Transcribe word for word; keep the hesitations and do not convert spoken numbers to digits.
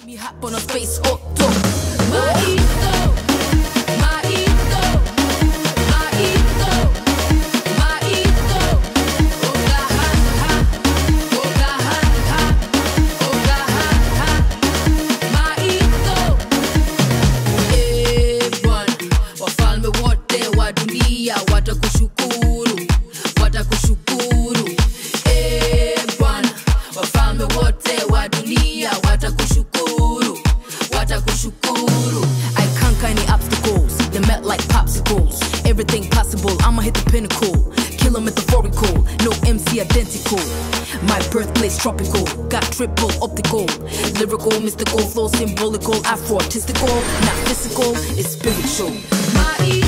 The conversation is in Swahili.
Me hop on a space auto. Maito, maito, maito, maito. Oga ha ha, oga ha ha, oga ha ha. Maito. Eh bwana, wafalme wote wa dunia watakushukuru, watakushukuru. Eh bwana, wafalme wote wa dunia watakushukuru, watakushukuru. I conquer any obstacles, they melt like popsicles. Everything possible, I'ma hit the pinnacle. Kill 'em metaphorical, no M C identical. My birthplace tropical, got triple optical. Lyrical, mystical, flow symbolical, Afro artistical. Not physical, it's spiritual. My